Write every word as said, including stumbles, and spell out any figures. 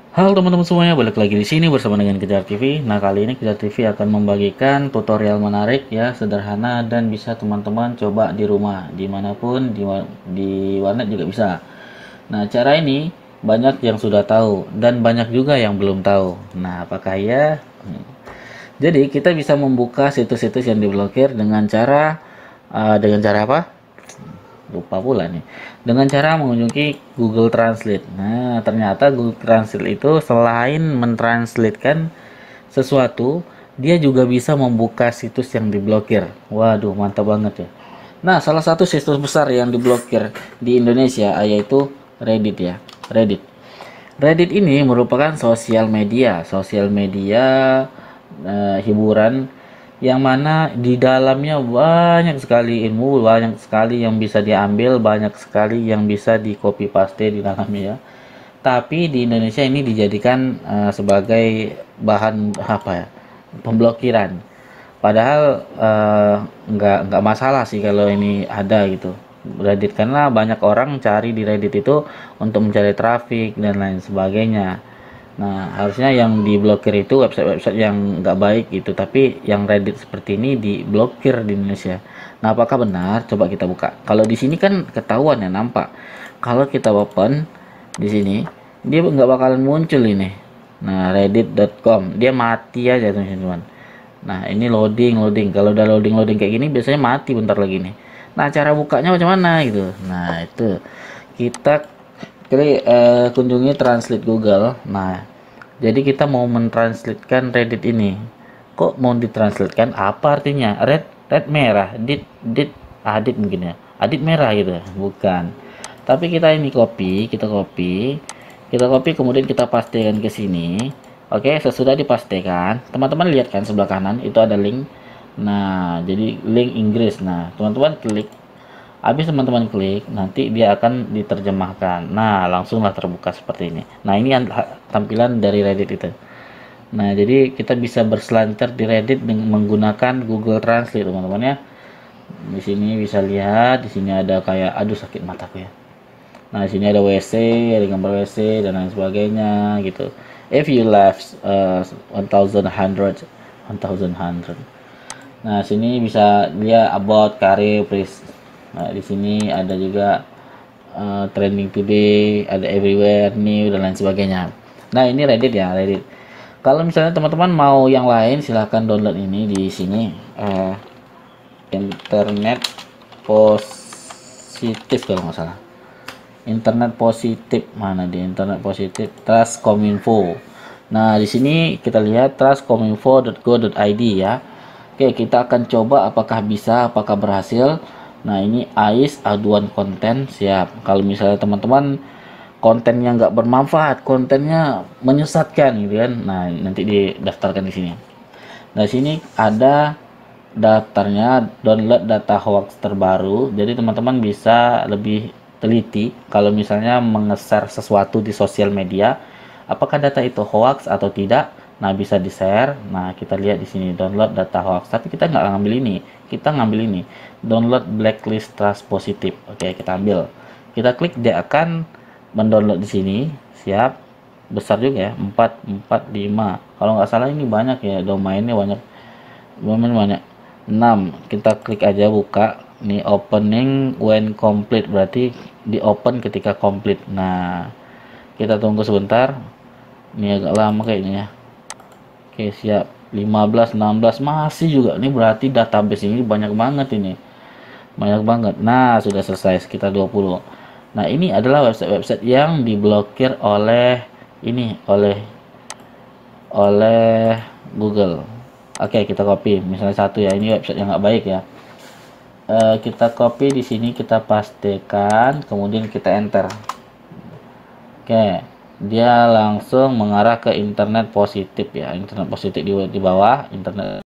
Halo teman-teman semuanya, balik lagi di sini bersama dengan Kejar T V. Nah, kali ini Kejar T V akan membagikan tutorial menarik ya, sederhana dan bisa teman-teman coba di rumah, dimanapun, di, wa- di warnet juga bisa. Nah, cara ini banyak yang sudah tahu dan banyak juga yang belum tahu. Nah, apakah ya? Hmm. Jadi, kita bisa membuka situs-situs yang diblokir dengan cara uh, dengan cara apa? Lupa pula nih, dengan cara mengunjungi Google Translate. Nah, ternyata Google Translate itu selain mentranslatekan sesuatu, dia juga bisa membuka situs yang diblokir. Waduh, mantap banget ya. Nah, salah satu situs besar yang diblokir di Indonesia yaitu Reddit ya. Reddit. Reddit ini merupakan sosial media, sosial media eh, hiburan yang mana di dalamnya banyak sekali ilmu, banyak sekali yang bisa diambil, banyak sekali yang bisa di copy paste di dalamnya ya. Tapi di Indonesia ini dijadikan eh, sebagai bahan apa ya? Pemblokiran. Padahal eh, nggak nggak masalah sih kalau ini ada gitu. Reddit karena banyak orang cari di Reddit itu untuk mencari traffic dan lain sebagainya. Nah, harusnya yang diblokir itu website-website yang nggak baik gitu, tapi yang Reddit seperti ini diblokir di Indonesia. Nah, apakah benar? Coba kita buka. Kalau di sini kan ketahuan ya, nampak. Kalau kita open di sini, dia nggak bakalan muncul ini. Nah, reddit dot com, dia mati aja teman-teman. Nah, ini loading, loading. Kalau udah loading, loading kayak gini, biasanya mati bentar lagi nih. Nah, cara bukanya macam mana gitu? Nah, itu kita klik eh, kunjungi translate Google. Nah, jadi kita mau mentranslatekan Reddit ini. Kok mau ditranslatekan? Apa artinya? Red, red merah, dit, dit, adit mungkin ya. Adit merah gitu, bukan. Tapi kita ini copy, kita copy, kita copy kemudian kita pastekan ke sini. Oke, sesudah dipastikan, teman-teman lihat kan sebelah kanan itu ada link. Nah, jadi link Inggris. Nah, teman-teman klik. Habis teman-teman klik, nanti dia akan diterjemahkan. Nah, langsunglah terbuka seperti ini. Nah, ini tampilan dari Reddit itu. Nah, jadi kita bisa berselancar di Reddit dengan menggunakan Google Translate, teman-teman ya. Di sini bisa lihat, di sini ada kayak aduh sakit mataku ya. Nah, di sini ada W C, ada gambar W C dan lain sebagainya gitu. If you left uh, one thousand hundred one thousand hundred. Nah, sini bisa lihat about career please. Nah, di sini ada juga uh, trending today, ada everywhere new dan lain sebagainya. Nah, ini Reddit ya, Reddit. Kalau misalnya teman-teman mau yang lain silahkan download ini di sini uh, internet positif kalau nggak salah. Internet positif mana di internet positif trust kominfo. Nah, di sini kita lihat trust kominfo dot go dot i d ya. Oke, kita akan coba apakah bisa, apakah berhasil. Nah, ini ais aduan konten siap. Kalau misalnya teman-teman kontennya nggak bermanfaat, kontennya menyesatkan gitu kan. Nah, nanti didaftarkan di sini. Nah, sini ada daftarnya download data hoax terbaru. Jadi teman-teman bisa lebih teliti kalau misalnya mengeser sesuatu di sosial media, apakah data itu hoax atau tidak. Nah, bisa di-share. Nah, kita lihat di sini download data hoax. Tapi kita nggak ngambil ini. Kita ngambil ini. Download blacklist trust positif. Oke, kita ambil. Kita klik dia akan mendownload di sini. Siap. Besar juga ya, empat empat lima. Kalau nggak salah ini banyak ya, domainnya banyak. Domain banyak. Enam. Kita klik aja buka. Ini opening when complete, berarti di open ketika complete. Nah, kita tunggu sebentar. Ini agak lama kayaknya ya. Oke, siap. Lima belas, enam belas masih juga. Ini berarti database ini banyak banget ini. Banyak banget. Nah, sudah selesai sekitar dua puluh. Nah, ini adalah website-website yang diblokir oleh ini, oleh oleh Google. Oke, kita copy. Misalnya satu ya, ini website yang nggak baik ya. Eh, kita copy di sini, kita pastikan, kemudian kita enter. Oke, dia langsung mengarah ke internet positif ya. Internet positif di, di bawah, internet